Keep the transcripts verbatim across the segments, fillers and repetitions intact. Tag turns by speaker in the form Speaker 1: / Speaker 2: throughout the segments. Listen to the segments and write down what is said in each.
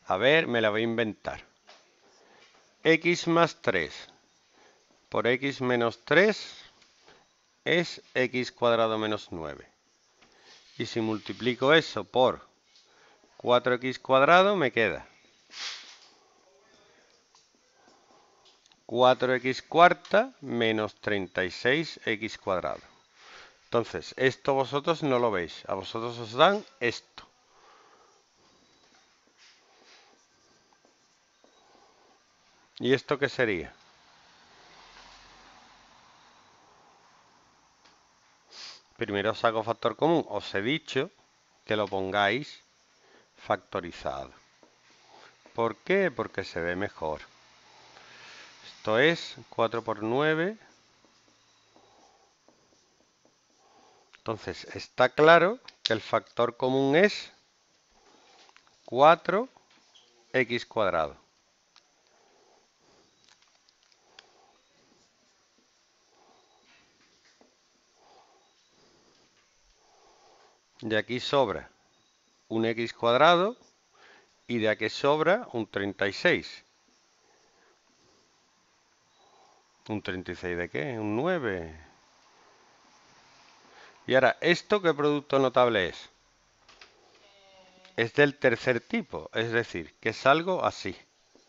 Speaker 1: A ver, me la voy a inventar. X más tres por x menos tres es x cuadrado menos nueve. Y si multiplico eso por cuatro x cuadrado, me queda cuatro x cuarta menos treinta y seis x cuadrado. Entonces, esto vosotros no lo veis. A vosotros os dan esto. ¿Y esto qué sería? Primero saco factor común. Os he dicho que lo pongáis factorizado. ¿Por qué? Porque se ve mejor. Esto es cuatro por nueve. Entonces, está claro que el factor común es cuatro x cuadrado. De aquí sobra un x cuadrado y de aquí sobra un treinta y seis. ¿Un treinta y seis de qué? ¿Un nueve? Y ahora, ¿esto qué producto notable es? Es del tercer tipo, es decir, que es algo así.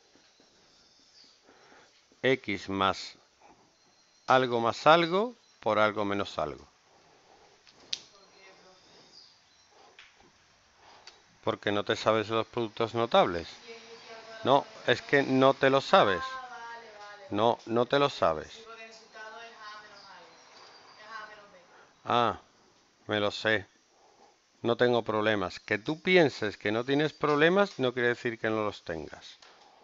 Speaker 1: X más algo más algo por algo menos algo. Porque no te sabes los productos notables. No, es que no te lo sabes. No, no te lo sabes. Ah, me lo sé. No tengo problemas. Que tú pienses que no tienes problemas no quiere decir que no los tengas.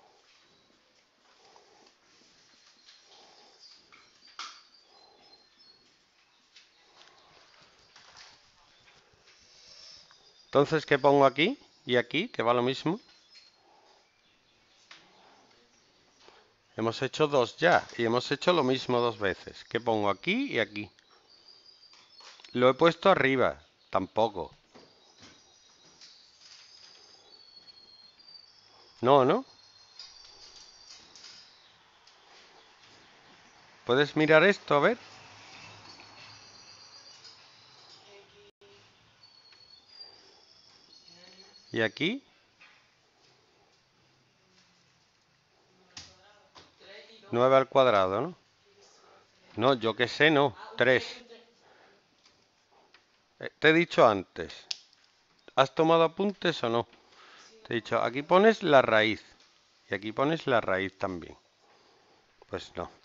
Speaker 1: Entonces, ¿qué pongo aquí y aquí? Que va lo mismo. Hemos hecho dos ya y hemos hecho lo mismo dos veces. ¿Qué pongo aquí y aquí? Lo he puesto arriba. Tampoco. No, ¿no? ¿Puedes mirar esto? A ver. ¿Y aquí? nueve al cuadrado, ¿no? No, yo qué sé, no. tres. Te he dicho antes. ¿Has tomado apuntes o no? Te he dicho, aquí pones la raíz. Y aquí pones la raíz también. Pues no.